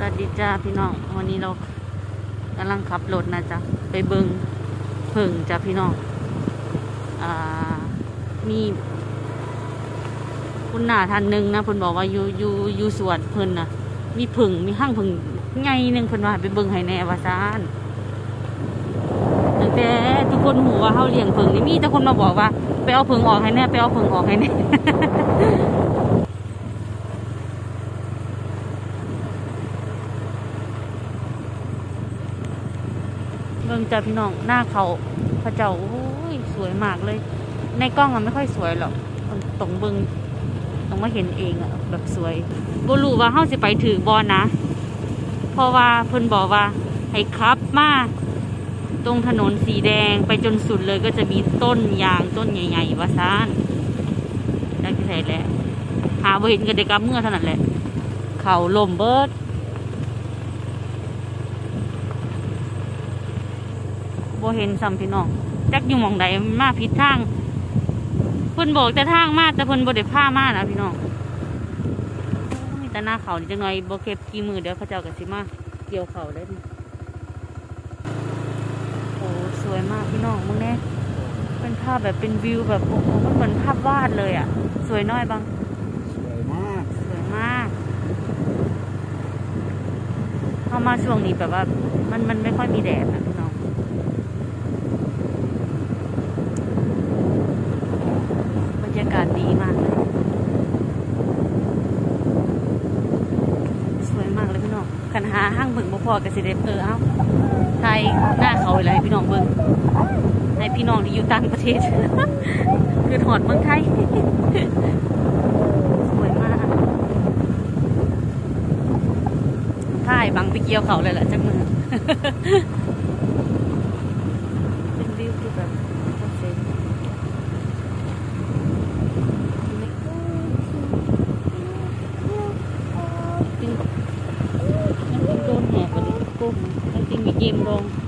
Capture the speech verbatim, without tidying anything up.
วัสดีจ้าพี่น้องวันนี้เรากำลังขับรถนะจ๊ะไปเบิงผึ่งจ้าพี่น้องอ่ามีคุณหน้าท่านหนึ่งนะเพิ่นบอกว่าอยู่อยู่อยู่สวนเพิ่นนะมีผึ่งมีห้างผึ่งใหญ่หนึ่งเพิ่นว่าไปเบิงให้แน่ว่าซ่านตั้งแต่ทุกคนหูว่าเฮาเลี้ยงผึ่งนี่มีแต่คนมาบอกว่าไปเอาผึ่งออกให้แน่ไปเอาผึ่งออกให้แน่ เบิ่งจ้าพี่น้องหน้าเขาพระเจ้าโอ้ยสวยมากเลยในกล้องอะไม่ค่อยสวยหรอกตรงเบิ่งต้องมาเห็นเองอะแบบสวยบ่รู้ว่าเฮาสิไปถือบอลนะเพราะว่าเพิ่นบอกว่าให้ขับมาตรงถนนสีแดงไปจนสุดเลยก็จะมีต้นยางต้นใหญ่ๆว่าซ่านจักสิใส่แหละหาบ่เห็นก็ได้กลับเมื่อเท่านั้นแหละเขาลมเบิดบ่เห็นซ้ำพี่น้องจักอยู่หม่องใดมาผิดทางเพิ่นบอกแต่ทางมาแต่เพิ่นบ่ได้พามานะพี่น้องมีแต่หน้าเขานี่จังหน่อยบ่เก็บกี่มือเดี๋ยวเขาเจ้าก็สิมาเกี่ยวเขาได้นี่โอ้สวยมากพี่น้องมึงแน่เป็นภาพแบบเป็นวิวแบบโอ้โหมันเหมือนภาพวาดเลยอ่ะสวยน้อยบังสวยมากสวยมากเข้ามาช่วงนี้แบบว่ามันมันไม่ค่อยมีแดดนะพี่น้องบรรยากาศดีมากเลยสวยมากเลยพี่น้องคันหาห้างเบิ่งบ่พอกับสิเดเออเอ้าไทยหน้าเขาเลยพี่น้องเบิ่งในพี่น้องที่อยู่ต่างประเทศ คือถอดเมืองไทย สวยมากถ่ายบังไปเกี่ยวเขาเลยแหละจังมือ เป็นวิวที่แบบเพอร์เฟกต์จริงมันโดนแหกไปเลยกุ้งจริงมีเกมลง